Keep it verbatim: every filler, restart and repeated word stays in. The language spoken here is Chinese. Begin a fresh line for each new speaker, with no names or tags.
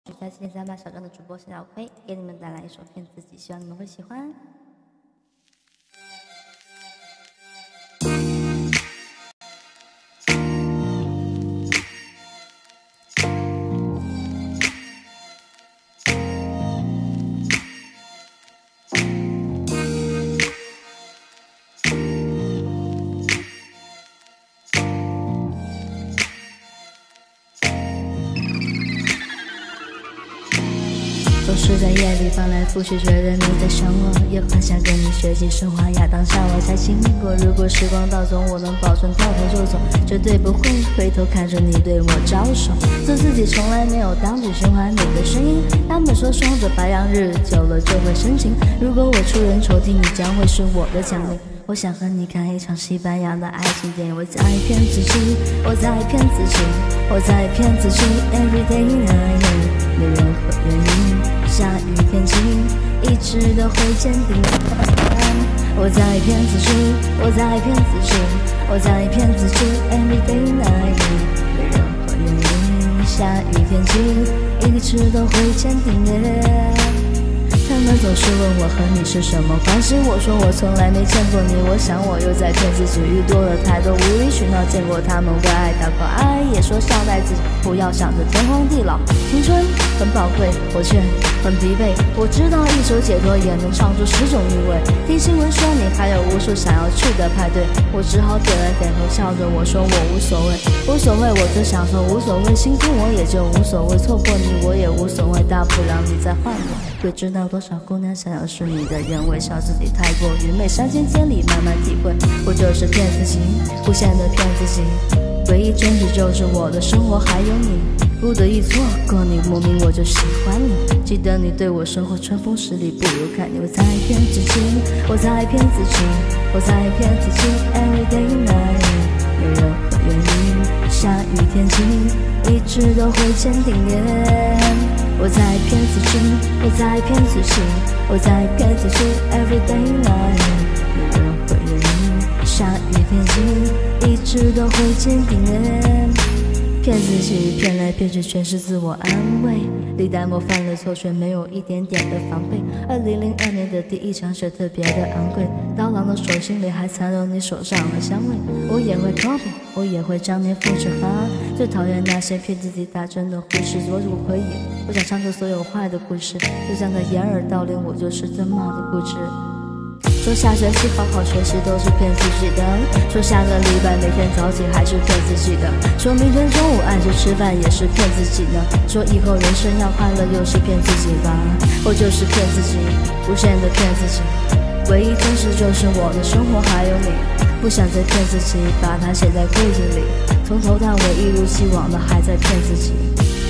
在七点三八小张的主播小辉给你们带来一首《骗自己》，希望你们会喜欢。总是在夜里翻来覆去，觉得你在想我，也幻想跟你学习生活呀，当下我才经过。如果时光倒走，我能保证掉头就走，绝对不会回头看着你对我招手。做自己从来没有当局循环你的声音，他们说双子白羊日久了就会深情，如果我出人头地，你将会是我的奖励。我想和你看一场西班牙的爱情电影，我在骗自己，我在骗自己，我在骗自己 Everyday night， 没任何原因，下雨天晴，一直都会坚定。我在骗自己，我在骗自己，我在骗自己 Everyday night， 没任何原因，下雨天晴，一直都会坚定。他们总是问我和你是什么关系，我说我从来没见过你，我想我又在骗自己，遇多了太多无理取闹，见过他们为爱祷告，爱也说善待自己，不要想着天荒地老。青春很宝贵，我却很疲惫，我知道一首解脱也能唱出十种韵味。听新闻说你还有无数想要去的派对，我只好点了点头，笑着我说我无所谓，无所谓，我只想说无所谓，心痛我也就无所谓，错过你我也无所谓，大不了你再换我。鬼知道多少姑娘想要是你的人，微笑自己太过愚昧，三千千里慢慢体会，我就是骗自己，无限的骗自己，唯一真实就是我的生活还有你，不得已错过你，莫名我就喜欢你，记得你对我生活春风十里不如看你，我在骗自己，我在骗自己，我在骗自己 Everyday night， 没任何原因，下雨天晴，一直都会坚定耶。我在骗自己，我在骗自己，我在骗自己 Everyday night， 没任何原因，下雨天晴，一直都会坚定耶。骗自己，骗来骗去全是自我安慰，历代我犯了错却没有一点点的防备。二零零二年的第一场雪特别的昂贵，刀郎的手心里还残留你手上的香味。我也会 copy， 我也会将你复制哈，最讨厌那些骗自己打针的护士。如果可以，我想唱出所有坏的故事，就像个掩耳盗铃，我就是这么的固执。说下学期好好学习都是骗自己的，说下个礼拜每天早起还是骗自己的，说明天中午按时吃饭也是骗自己的，说以后人生要快乐又是骗自己吧。我就是骗自己，无限的骗自己，唯一真实就是我的生活还有你，不想再骗自己，把它写在柜子里，从头到尾一如既往的还在骗自己。